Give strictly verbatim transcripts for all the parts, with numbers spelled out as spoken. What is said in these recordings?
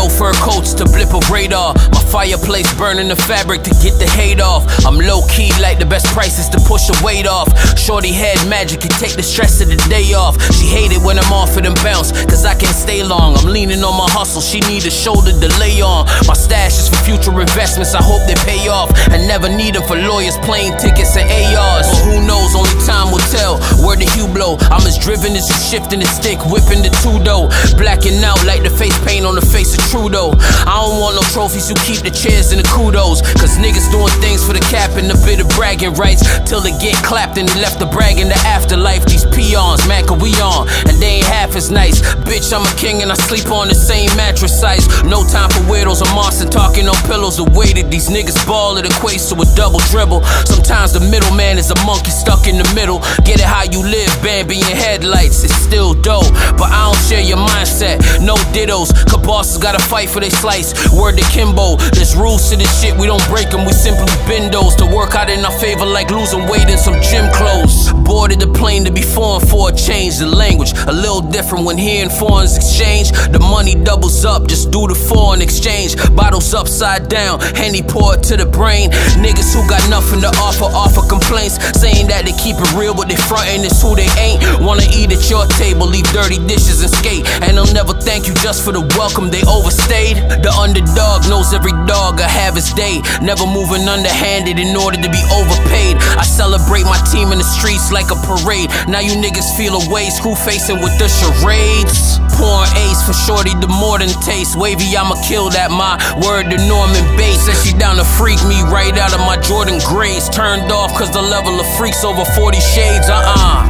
no fur coats to blip a radar. My fireplace burning the fabric to get the hate off. I'm low-key like the best prices to push the weight off. Shorty head magic can take the stress of the day off. She hate it when I'm off it and bounce, cause I can't stay long. I'm leaning on my hustle, she need a shoulder to lay on. My stash is for future investments, I hope they pay off. I never need them for lawyers, plane tickets and A Rs. But who knows, only time will tell where the hue blow. I'm as driven as you shifting the stick, whipping the two-dough. Blacking out like the face paint on the face of Trudeau. I don't want no trophies, you keep the chairs and the kudos. Cause niggas doing things for the cap and a bit of bragging rights, till they get clapped and they left the brag in the afterlife. These peons, man, can we on? And they ain't half as nice. Bitch, I'm a king and I sleep on the same mattress size. No time for weirdos or Marson talking on pillows. The way that these niggas ball, it equates to a double dribble. Sometimes the middleman is a monkey stuck in the middle. Get it how you live, Bambi in headlights. It's still dope, but I don't share your mindset. No dittos, cause bosses gotta fight for they slice. Word to Kimbo, there's rules to this shit, we don't break them, we simply bend those. To work out in our favor like losing weight in some gym clothes. Boarded the plane to be foreign for a change. The language, a little different when hearing foreign's exchange. The money doubles up, just do the foreign exchange. Bottles upside down, Henny poured to the brain. Niggas who got nothing to offer, offer complaints, saying that they keep it real, but they frontin' is who they ain't. Wanna eat at your table, leave dirty dishes and skate, and they'll never thank you just for the welcome they overstayed. The underdog knows every dog will have his day, never moving underhanded in order to be overpaid. I celebrate my team in the streets like a parade. Now you niggas feel away, screw facing with the charades. Pouring ace for shorty, the more than taste. Wavy, I'ma kill that, my word to Norman Bates. Said she down to freak me right out of my Jordan Grays. Turned off cause the level of freaks over forty shades, uh-uh.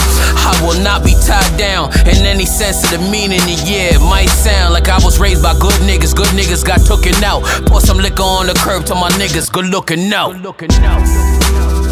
I will not be tied down in any sense of the meaning. Yeah, it might sound like I was raised by good niggas. Good niggas got tooken out. Pour some liquor on the curb to my niggas, good looking out. Good looking out.